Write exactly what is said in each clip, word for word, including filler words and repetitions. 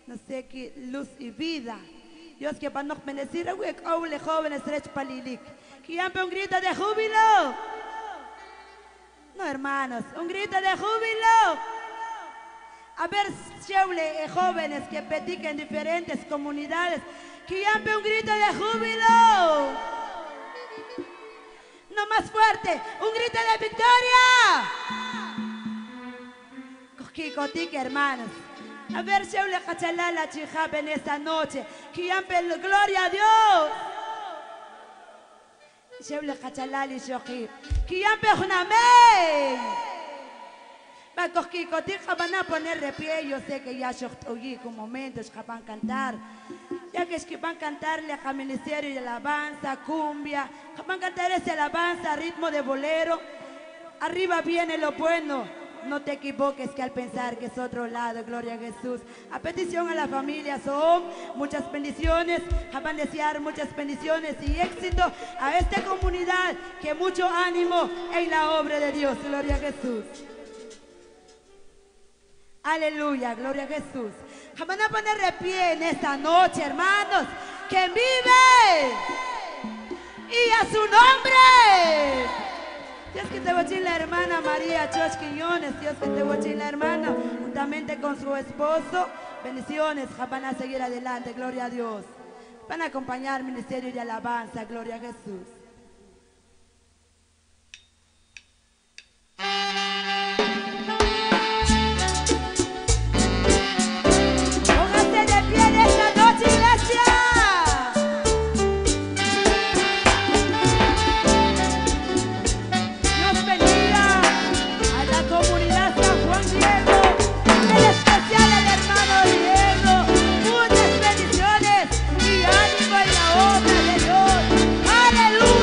no sé qué, luz y vida. Dios que para nos bendecir, aule jóvenes, tres palilik. Que ya un grito de júbilo. No, hermanos, un grito de júbilo. A ver, cheule, jóvenes que predican en diferentes comunidades, que ya un grito de júbilo. No más fuerte, un grito de victoria. Coquicotique, hermanos. A ver, cheule, cachalala, chijap en esta noche, que ya gloria a Dios. Cheule, cachalali, shoji, que ya un amén. Va coquicotique, van a poner de pie, yo sé que ya shoji con momentos que van a cantar. Ya que es que van a cantarle a ministerio de alabanza, cumbia, van a cantar esa alabanza, ritmo de bolero. Arriba viene lo bueno. No te equivoques que al pensar que es otro lado, gloria a Jesús. A petición a la familia son muchas bendiciones, van a desear muchas bendiciones y éxito a esta comunidad, que mucho ánimo en la obra de Dios, gloria a Jesús. Aleluya, gloria a Jesús. Van a poner de pie en esta noche, hermanos, que vive y a su nombre. Dios que te voy a la hermana María Choch Quiñones, Dios que te voy a la hermana, juntamente con su esposo. Bendiciones, van a seguir adelante, gloria a Dios. Van a acompañar ministerio de alabanza, gloria a Jesús. Aleluya.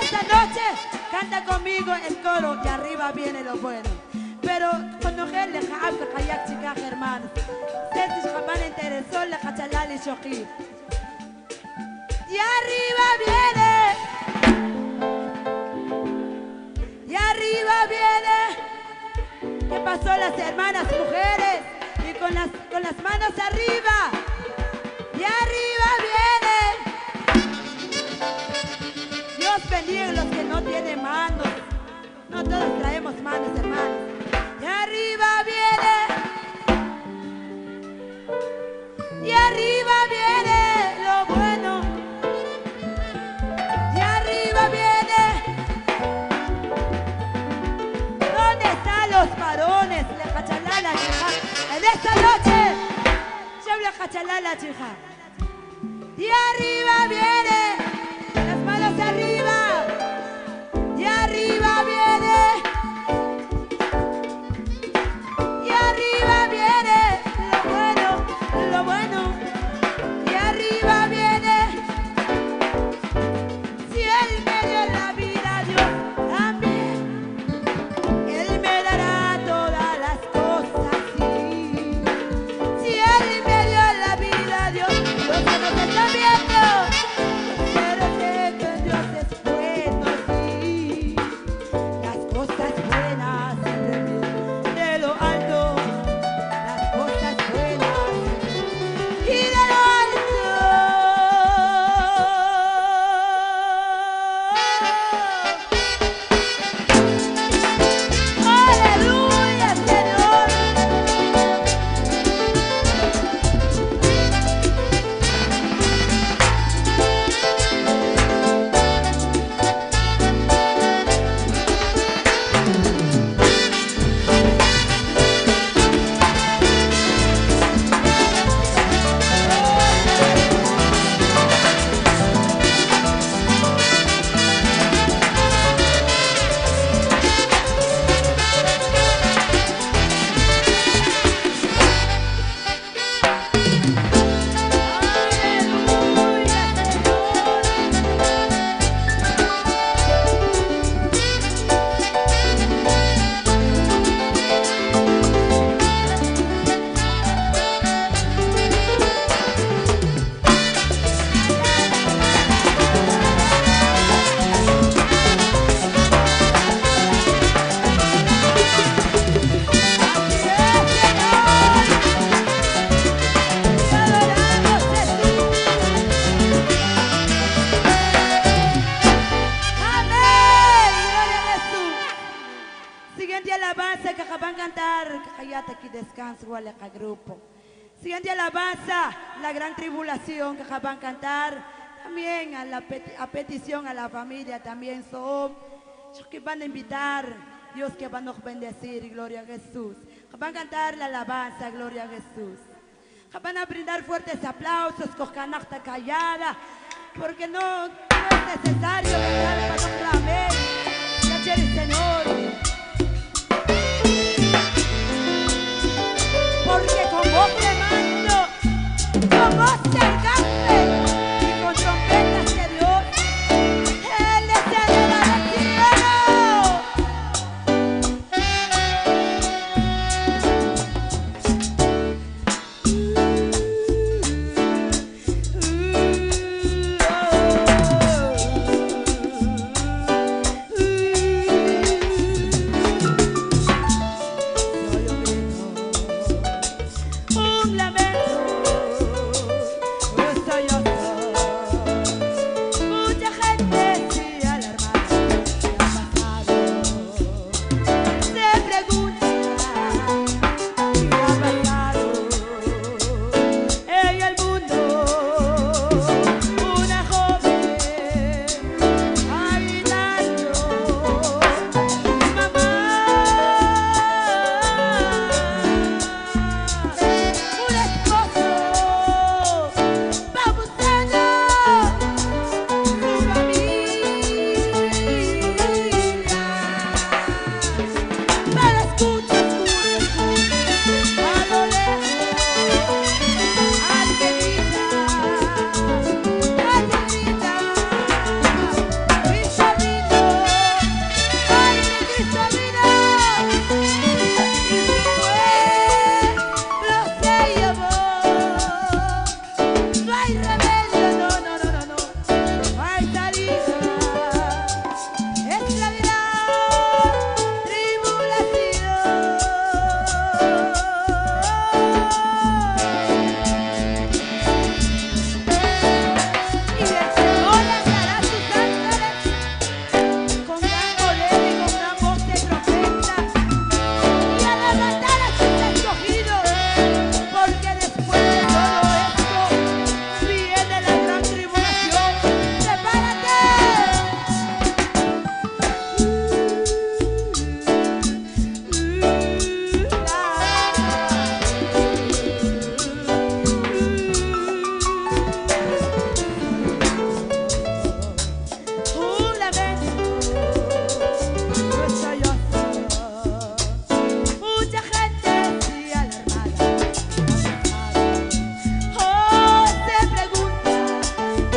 esta noche canta conmigo el coro y arriba viene lo bueno. Pero cuando él le jaab que kayak chica hermanos, se jaban interesó le cachalal y shoki. Y arriba viene, y arriba viene. ¿Qué pasó las hermanas mujeres? Y con las con las manos arriba. Y arriba viene. Dios bendiga a los que no tienen manos. No todos traemos manos, hermanos. Y arriba viene. Y arriba viene lo bueno. Y arriba viene. ¿Dónde están los varones? Le cachalá la chija. En esta noche. Yo le cachalá la chija. Y arriba viene. Las manos arriba. Y arriba viene. Y arriba viene lo bueno, lo bueno. Y arriba viene. Si Él me dio la vida, Dios también. Él me dará todas las cosas, sí. Si Él me dio la vida, Dios, Dios que nos está viendo. Pero sé que Dios es bueno, sí. Las cosas buenas siempre vienen de lo alto. Las cosas buenas y de lo alto. Aleluya, Señor. Siguiente alabanza que van a cantar, cállate aquí descanso, igual a grupo. Siguiente alabanza, la gran tribulación que van a cantar, también a la peti a petición a la familia, también son, que van a invitar, Dios que van a bendecir, gloria a Jesús. Que van a cantar la alabanza, gloria a Jesús. Que van a brindar fuertes aplausos, con canasta callada, porque no, no es necesario cantar para no clamar, ya el Señor. Porque con voz de mando, con voz de arcángel y con trompetas de Dios, Él descenderá del cielo.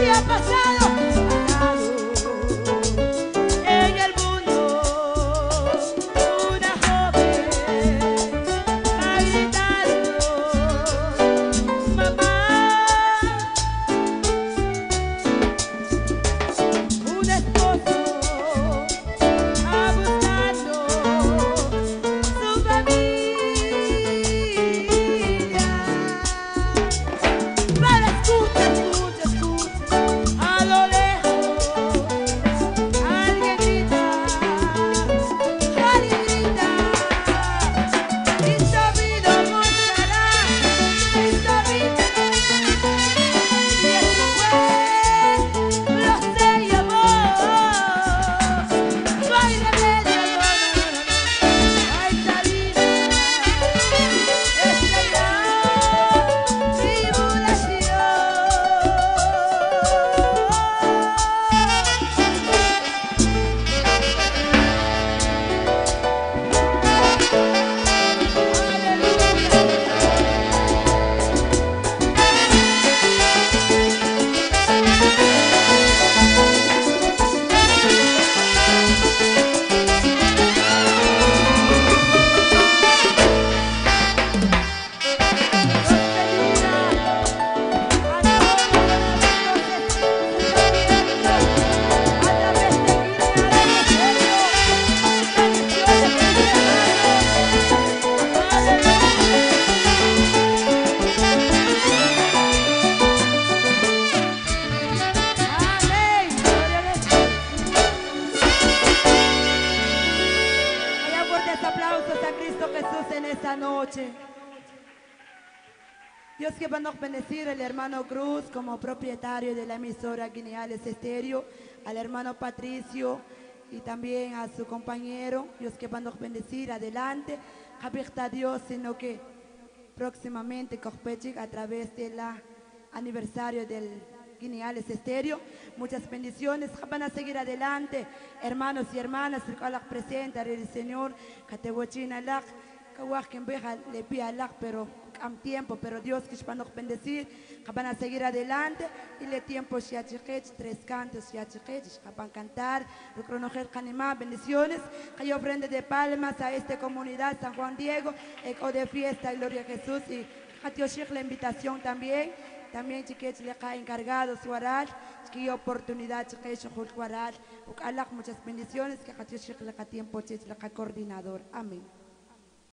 ¿Qué ha pasado? Pasado en el mundo. Una joven ha gritado, mamá. Un esposo ha buscando su familia. Pero escucha, escucha, escucha, a lo lejos alguien grita, alguien grita. Cristo vino mostrará, Cristo vino, y este juez lo se llevó. No hay remedio, no, no, no, no, hay salida, esta gran tribulación. Haya fuertes aplausos a Cristo Jesús en esta noche. Dios que va a bendecir al hermano Cruz como propietario de la emisora Guineales Estéreo, al hermano Patricio y también a su compañero. Dios que va a bendecir adelante. Capita Dios, sino que próximamente Cojpechik a través del aniversario del Guineales Estéreo. Muchas bendiciones. Van a seguir adelante, hermanos y hermanas. El presente el Señor. Catewachina lak, kawak quien veja le pía lak, pero am tiempo, pero Dios que va a bendecir. Van a seguir adelante y le tiempo shiachikech, tres cantos shiachikech, van a cantar. El cronojer canimá, bendiciones. Hay ofrenda de palmas a esta comunidad San Juan Diego, eco de fiesta, gloria a Jesús. Y Hatioshik la invitación también. También chiquech le cae encargado su aral, que oportunidad chiquech su aral. Muchas bendiciones que Hatioshik le cae tiempo chiquech le cae coordinador. Amén.